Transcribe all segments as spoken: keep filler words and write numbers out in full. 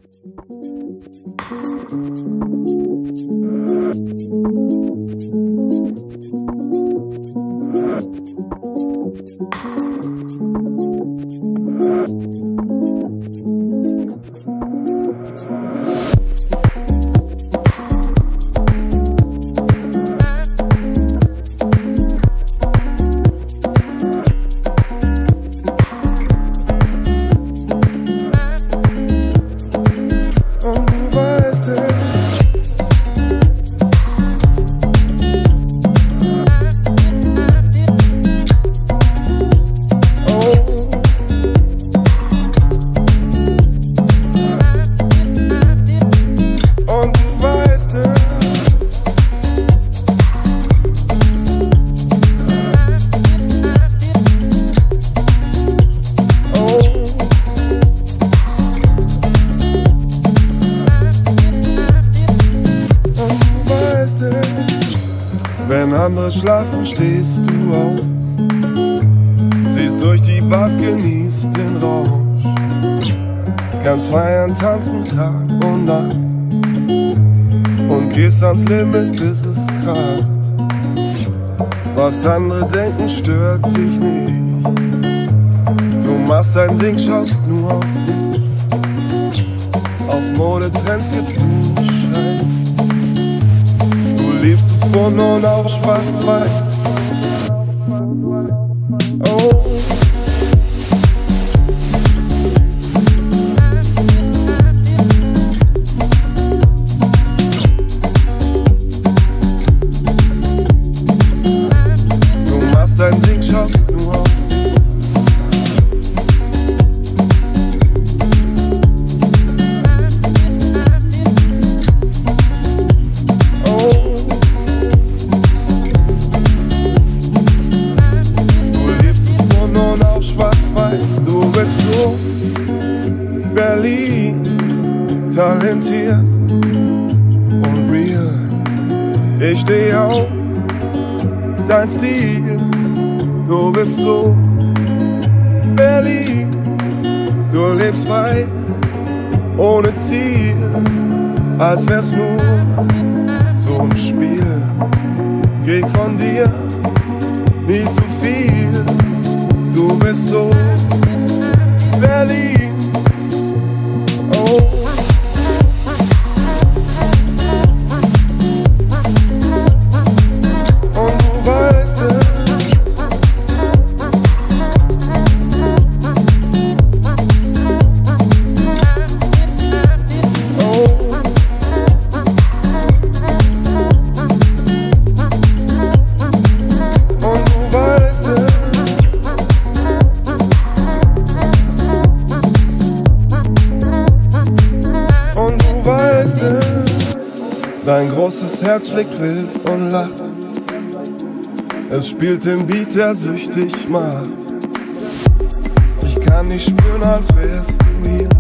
Wenn andere schlafen, stehst du auf, ziehst durch die Bars, genießt den Rausch, kannst feiern, tanzen Tag und Nacht und gehst ans Limit, bis es kracht. Was andere denken, stört dich nicht. Du machst dein Ding, schaust nur auf dich. Auf Modetrends gibst du Scheiß. Du liebst es bunt und auch schwarz-weiß. Oh. Du machst dein Ding, schaust nur auf dich. Du bist so Berlin, talentiert und real. Ich steh auf dein Stil. Du bist so Berlin, du lebst frei, ohne Ziel, als wär's nur so ein Spiel. Krieg von dir nie zu viel. Du bist so Berlin, oh. Und du weißt es. Oh. Und du weißt es. Dein großes Herz schlägt wild und lacht. Es spielt den Beat, der süchtig macht. Ich kann dich spüren, als wärst du hier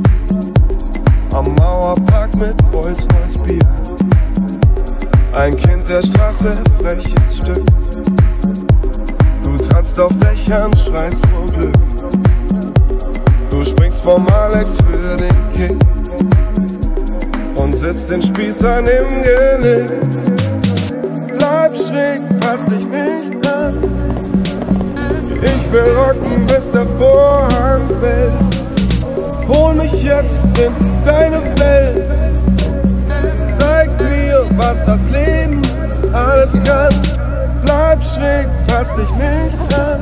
am Mauerpark mit Boys neues Bier. Ein Kind der Straße, freches Stück. Du tanzt auf Dächern, schreist vor Glück. Du springst vom Alex für den Kick und setzt den Spießern im Genick. Bleib schräg, pass dich nicht an. Ich will rocken, bis der Vorhang fällt. Hol mich jetzt in deine Welt. Zeig mir, was das Leben alles kann. Bleib schräg, pass dich nicht an.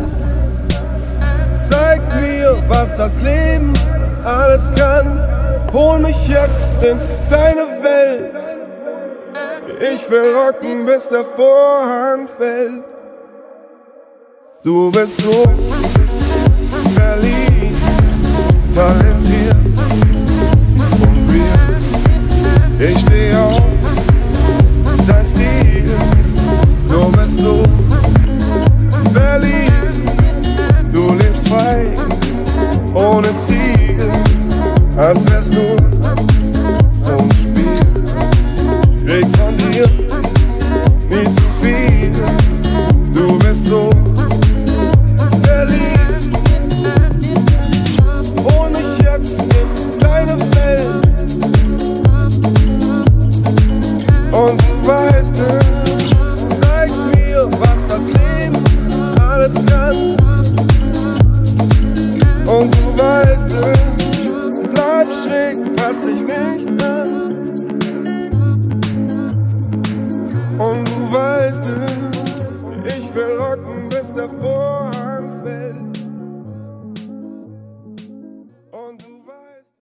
Zeig mir, was das Leben alles kann. Hol mich jetzt in deine Welt. Ich will rocken, bis der Vorhang fällt. Du bist so Berlin, talentiert und real. Ich steh auf dein Stil. Du bist so Berlin, du lebst frei, ohne Ziel, als wär's nur so ein Spiel. Krieg von dir nie zu viel. Du bist so Berlin. Hol mich jetzt in deine Welt. Und du weißt es, zeig mir, was das Leben alles kann. Und du weißt es, bleib schräg, pass dich nicht an.